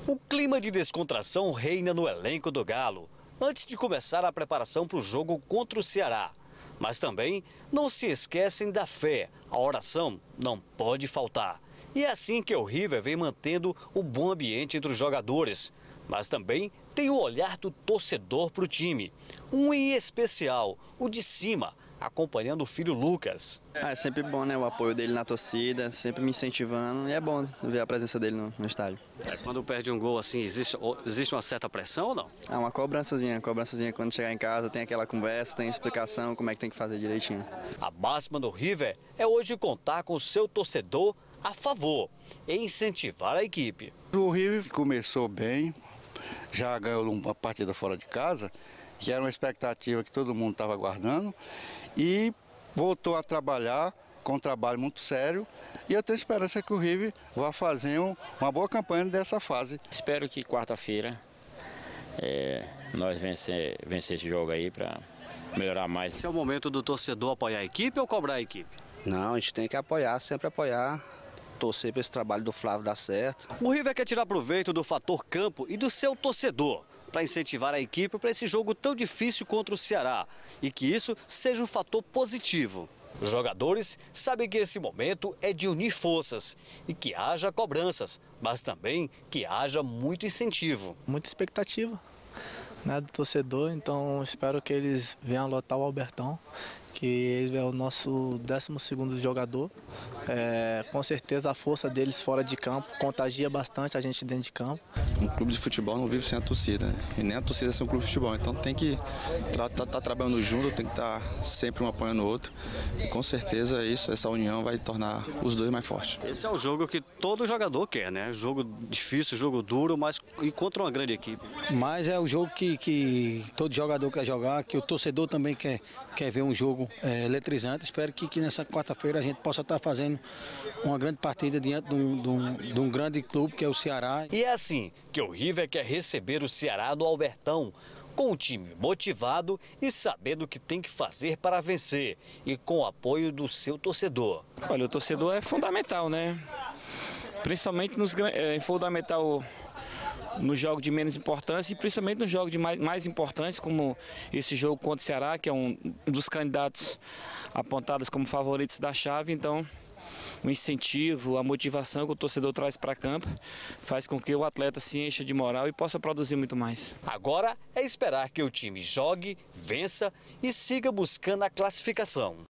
O clima de descontração reina no elenco do Galo, antes de começar a preparação para o jogo contra o Ceará. Mas também não se esquecem da fé, a oração não pode faltar. E é assim que o River vem mantendo o bom ambiente entre os jogadores. Mas também tem o olhar do torcedor para o time. Um em especial, o de cima, acompanhando o filho Lucas. É sempre bom, né? O apoio dele na torcida, sempre me incentivando. E é bom ver a presença dele no estádio. Quando perde um gol assim, existe uma certa pressão ou não? Uma cobrançazinha quando chegar em casa, tem aquela conversa, tem explicação como é que tem que fazer direitinho. A máxima do River é hoje contar com o seu torcedor a favor e incentivar a equipe. O River começou bem, já ganhou uma partida fora de casa, que era uma expectativa que todo mundo estava aguardando, e voltou a trabalhar com um trabalho muito sério, e eu tenho esperança que o River vá fazer uma boa campanha dessa fase. Espero que quarta-feira nós vencer esse jogo aí para melhorar mais. Esse é o momento do torcedor apoiar a equipe ou cobrar a equipe? Não, a gente tem que apoiar, sempre apoiar, torcer para esse trabalho do Flávio dar certo. O River quer tirar proveito do fator campo e do seu torcedor, para incentivar a equipe para esse jogo tão difícil contra o Ceará e que isso seja um fator positivo. Os jogadores sabem que esse momento é de unir forças e que haja cobranças, mas também que haja muito incentivo. Muita expectativa, né, do torcedor, então espero que eles venham lotar o Albertão, que ele é o nosso 12º jogador. Com certeza a força deles fora de campo contagia bastante a gente dentro de campo. Um clube de futebol não vive sem a torcida, né? E nem a torcida sem um clube de futebol. Então tem que estar trabalhando junto, tem que estar sempre um apoiando o outro. E com certeza essa união vai tornar os dois mais fortes. Esse é o jogo que todo jogador quer, né? Jogo difícil, jogo duro, mas e contra uma grande equipe. Mas é o jogo que todo jogador quer jogar, que o torcedor também quer ver um jogo eletrizante. Espero que nessa quarta-feira a gente possa estar fazendo uma grande partida diante de um grande clube que é o Ceará. E é assim que o River quer receber o Ceará do Albertão, com o time motivado e sabendo o que tem que fazer para vencer e com o apoio do seu torcedor. Olha, o torcedor é fundamental, né? Principalmente fundamental no jogo de menos importância e principalmente no jogo de mais importância, como esse jogo contra o Ceará, que é um dos candidatos apontados como favoritos da chave. Então, o incentivo, a motivação que o torcedor traz para campo faz com que o atleta se encha de moral e possa produzir muito mais. Agora é esperar que o time jogue, vença e siga buscando a classificação.